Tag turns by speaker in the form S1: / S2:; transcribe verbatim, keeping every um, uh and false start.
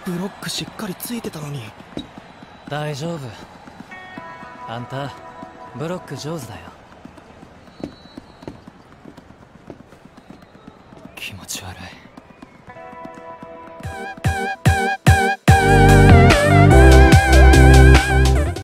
S1: ブロックしっかりついてたのに。
S2: 大丈夫。あんたブロック上手だよ。
S1: 気持ち悪い。